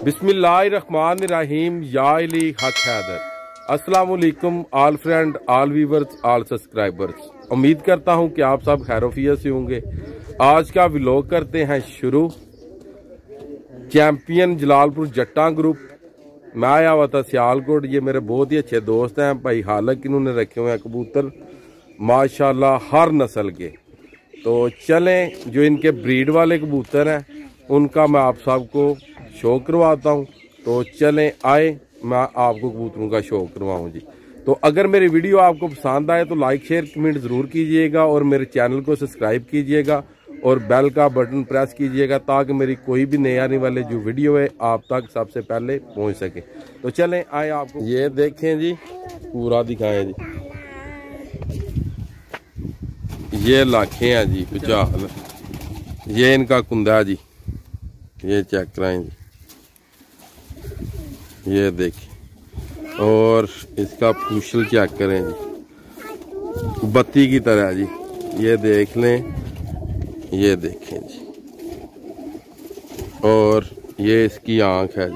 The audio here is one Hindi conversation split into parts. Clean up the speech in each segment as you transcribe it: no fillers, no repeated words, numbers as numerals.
बिस्मिल्लाहिर्रहमानिर्रहीम या अली हक हैदर। अस्सलाम वालेकुम all friend, all viewers, all subscribers. उम्मीद करता हूं कि आप सब खैरोफियत से होंगे। आज का व्लॉग करते हैं शुरू। चैंपियन जलालपुर जट्टा ग्रुप, मैं आया हुआ था सियालकोट। ये मेरे बहुत ही अच्छे दोस्त हैं भाई हालक, इन्होंने रखे हुए हैं कबूतर माशाल्लाह हर नस्ल के। तो चलें, जो इनके ब्रीड वाले कबूतर हैं उनका मैं आप सबको शो करवाता हूं। तो चलें आए, मैं आपको कबूतरों का शो करवाऊं जी। तो अगर मेरी वीडियो आपको पसंद आए तो लाइक शेयर कमेंट ज़रूर कीजिएगा और मेरे चैनल को सब्सक्राइब कीजिएगा और बेल का बटन प्रेस कीजिएगा ताकि मेरी कोई भी नए आने वाले जो वीडियो है आप तक सबसे पहले पहुंच सके। तो चलें आए, आपको ये देखें जी, पूरा दिखाएं जी। ये लाखे हैं जी 50। ये इनका कुंदा जी, ये चेक कराएं जी, ये देखिए। और इसका पूछल चेक करें जी, बत्ती की तरह जी। ये देख लें, ये देखें जी। और ये इसकी आंख है जी,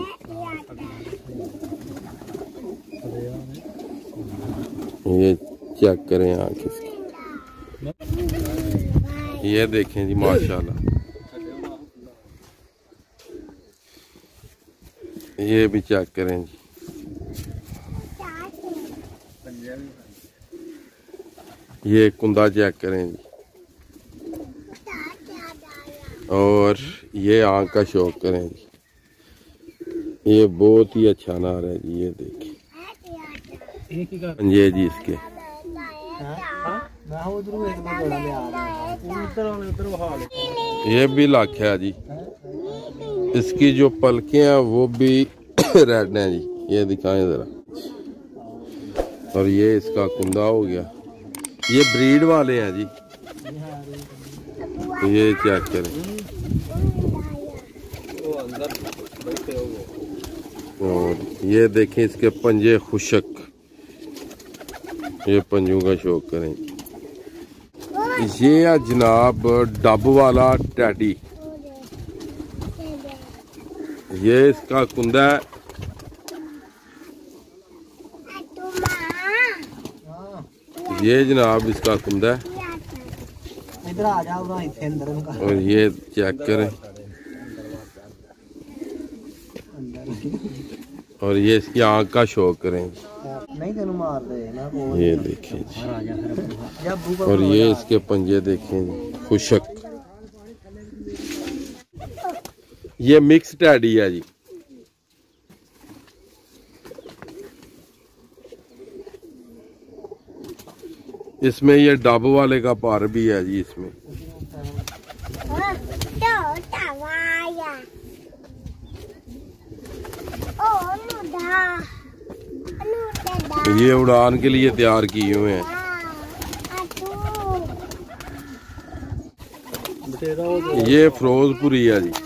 ये चेक करें आंख इसकी। ये देखें जी माशाल्लाह। ये भी चेक करें जी। ये कुंदा चेक करें जी। और ये आंख का शौक करें जी। ये बहुत ही अच्छा नार है जी, ये देखिए। ये जी इसके ये भी लाख है जी। इसकी जो पलके हैं वो भी रेड हैं जी, ये दिखाएं जरा। और ये इसका कुंदा हो गया। ये ब्रीड वाले हैं जी, तो ये चेक करें। और ये देखें इसके पंजे खुशक, ये पंजों का शौक करें। ये है जनाब डब वाला टैडी, ये इसका कुंदा है। ये जनाब इसका कुंदा है। और ये चेक करें। और ये इसकी आंख का शौक करें। ये देखें जी। और ये इसके पंजे देखें जी, खुशक। ये मिक्स टैडी है जी। इसमें ये डब वाले का पार भी है जी इसमें। ये उड़ान के लिए तैयार किए हुए हैं। ये फिरोजपुरी है जी।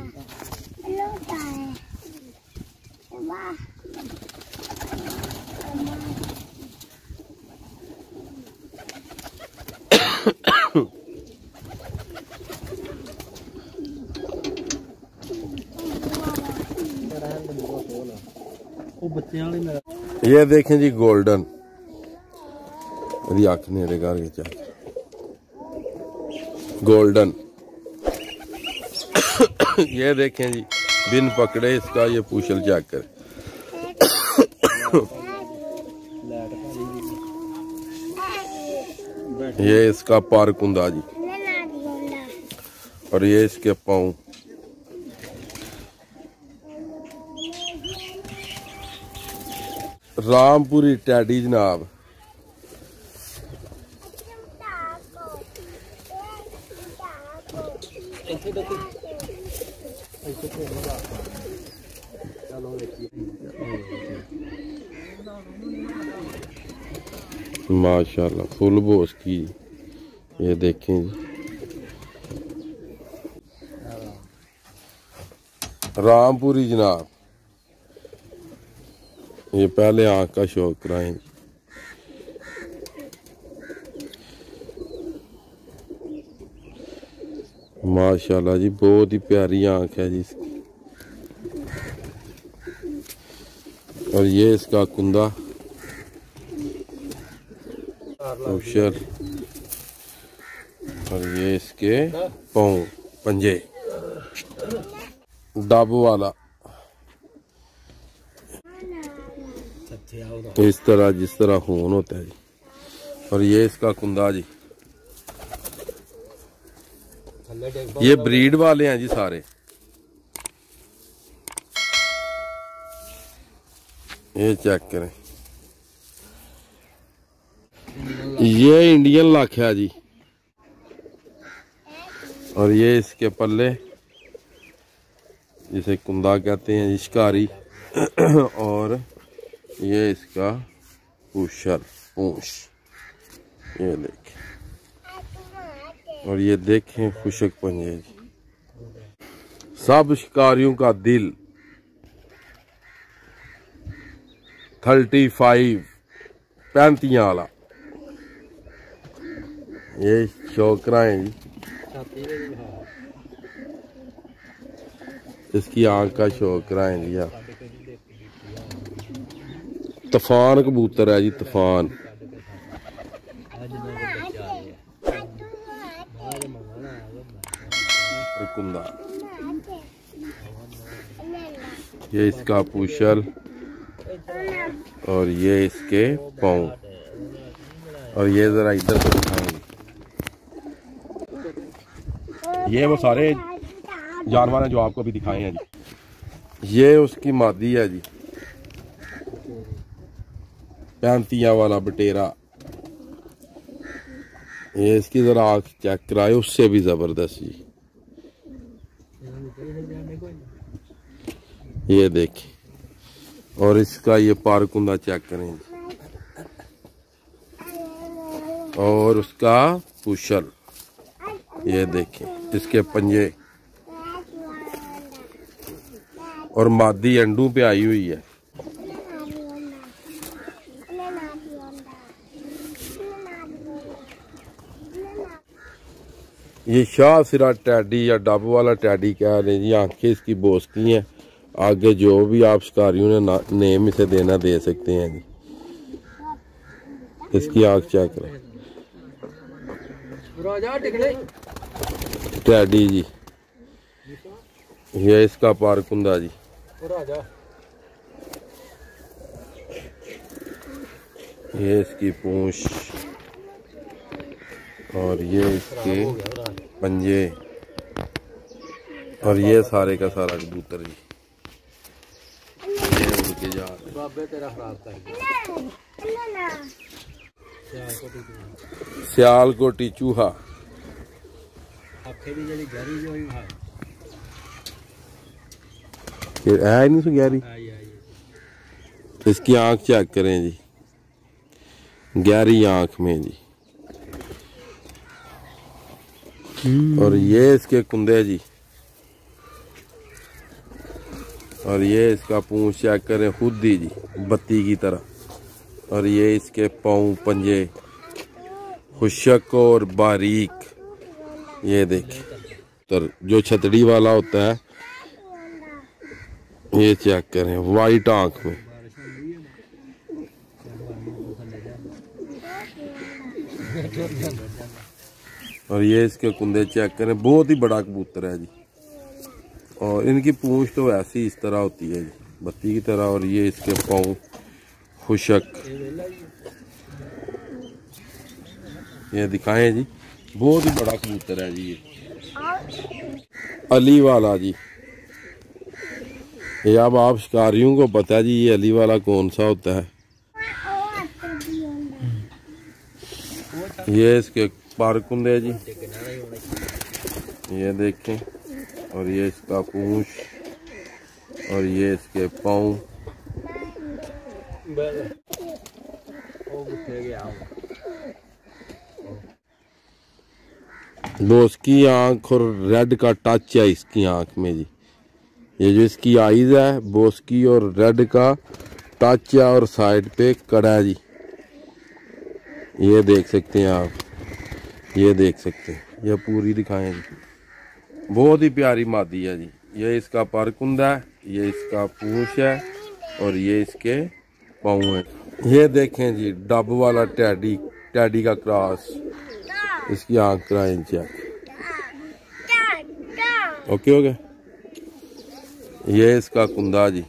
ये देखें जी गोल्डन, आँख नेड़े कर गोल्डन। ये देखें जी, बिन पकड़े इसका ये पूछल चेक कर। ये इसका पार कुंदा जी। और ये इसके पाँव। रामपुरी टैडी जनाब। माशाल्लाह फुल बोस की, ये देखें जी। रामपुरी जनाब। ये पहले आंख का शौक कराएं। माशाल्लाह जी, बहुत ही प्यारी आंख है जी इसकी। और ये इसका कुंदा पूशर, और ये इसके पाँव पंजे, डब वाला इस तरह जिस तरह खून होता है जी। और ये इसका कुंदा जी, ये ब्रीड वाले हैं जी सारे। ये चेक करें, ये इंडियन लाख है जी। और ये इसके पल्ले जिसे कुंदा कहते हैं शिकारी। और ये इसका पूशर पूंछ, ये देखें। और ये देखें खुशक पंजे जी। सब शिकारियों का दिल 35 वाला। ये शौकरा है जी, इसकी आंख का शौकरा है जी। तूफान कबूतर है जी, तूफान। कुंदा, ये इसका पूशल, और ये इसके पाँव। और ये जरा इधर से दिखाएंगे, ये वो सारे जानवर हैं जो आपको अभी दिखाए हैं जी। ये उसकी मादी है जी, 35 वाला बटेरा। ये इसकी जरा आँख चेक कराए, उससे भी जबरदस्त जी। ये देखिए, और इसका ये पारकुंदा चेक करें जी। और उसका पुशल, ये देखें, इसके पंजे। और मादी अंडों पे आई हुई है। ये शाह सिरा टैडी या डब वाला टैडी कह रहे जी। आंखें इसकी बोस की हैं। आगे जो भी आप शिकारियों ने नेम इसे देना दे सकते हैं जी। इसकी आंख चेक करें, टैडी जी। ये इसका पारकुंदा जी। ये इसकी पूंछ, और ये इसके पंजे, और ये सारे का सारा कबूतर जी। ये उड़ के जा सियालकोटी चूहा। है नहीं सो गहरी। इसकी आंख चेक करें जी, गहरी आंख में जी। और ये इसके कुंदे जी। और ये इसका पूंछ चेक करें, खुदी जी, बत्ती की तरह। और ये इसके पाँव पंजे खुशक और बारीक। ये देखिए, तो जो छतड़ी वाला होता है, ये चेक करें, वाइट आंख में। और ये इसके कुंदे चेक करें, बहुत ही बड़ा कबूतर है जी। और इनकी पूंछ तो ऐसी इस तरह होती है जी, बत्ती की तरह। और ये इसके पाँव खुशक, ये दिखाएं जी, बहुत ही बड़ा कबूतर है जी। ये अली वाला जी। ये अब आप शिकारियों को पता है जी, ये अली वाला कौन सा होता है। ये इसके पारकुंदे जी, ये देखें। और ये इसका पूंछ, और ये इसके पाँव। बोस्की आंख और रेड का टच है इसकी आंख में जी। ये जो इसकी आईज है, बोस्की और रेड का टच है, और साइड पे कड़ा है जी। ये देख सकते हैं आप, ये देख सकते हैं। ये पूरी दिखाएं जी, बहुत ही प्यारी मादी है जी। ये इसका पारकुंदा है, ये इसका पूंछ है, और ये इसके पाँव हैं। ये देखें जी डब वाला टैडी का क्रॉस, इसकी आंख कराएं चेक। ओके हो गया। ये इसका कुंदा जी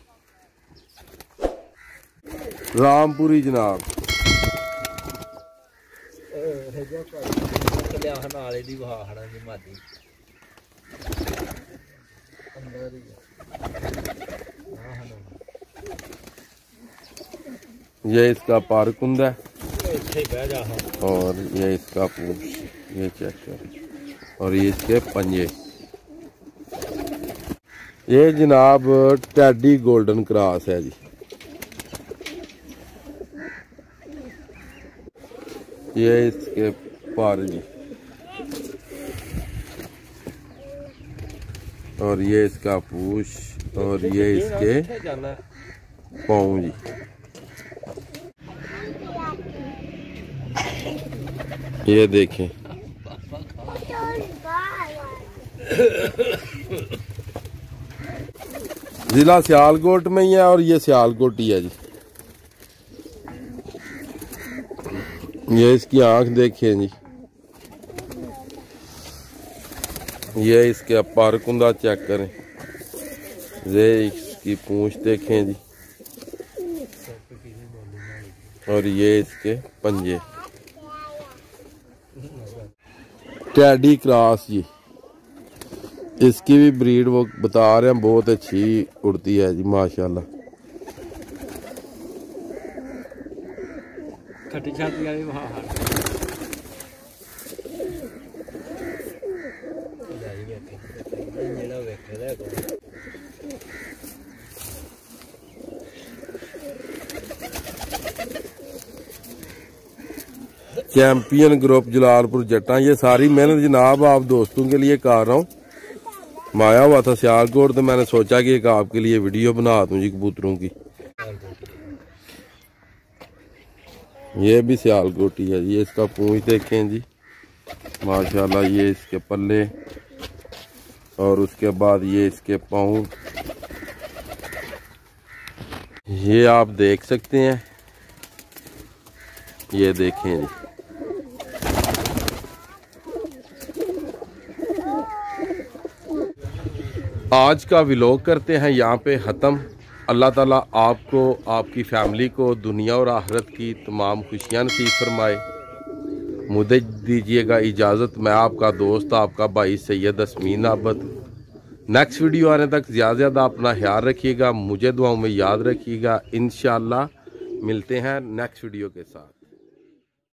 रामपुरी जनाब। ये इसका पार कुंदा और ये इसका पूछ, ये चेक कर। और ये इसके पंजे। ये जनाब टैडी गोल्डन क्रॉस है जी। ये इसके पार जी और ये इसका पूछ और ये इसके पाँव जी। ये देखें जिला सियालकोट में ही है और ये सियालकोट ही है जी। ये इसकी आंख देखें जी। ये इसके पार कुंदा चेक करें। ये इसकी पूंछ देखें जी और ये इसके पंजे। टैडी क्रॉस जी, इसकी भी ब्रीड वो बता रहे हैं बहुत अच्छी उड़ती है जी माशाल्लाह। चैंपियन ग्रुप जलालपुर जट्टा। ये सारी मेहनत जनाब आप दोस्तों के लिए कर रहा हूँ। मैं आया हुआ था सियालकोट तो मैंने सोचा कि एक आपके लिए वीडियो बना दूं जी कबूतरों की। ये भी सियालकोटी है जी। इसका पूंछ देखें जी माशाल्लाह। ये इसके पल्ले और उसके बाद ये इसके पाँव, ये आप देख सकते हैं। ये देखें जी। आज का व्लॉग करते हैं यहाँ पे ख़त्म। अल्लाह ताला आपको, आपकी फैमिली को दुनिया और आखिरत की तमाम खुशियाँ नसीब फरमाए। मुझे दीजिएगा इजाज़त। मैं आपका दोस्त, आपका भाई सैयद असमीन आबद। नेक्स्ट वीडियो आने तक ज़्यादा अपना ख्याल रखिएगा, मुझे दुआओं में याद रखिएगा। इंशाअल्लाह मिलते हैं नेक्स्ट वीडियो के साथ।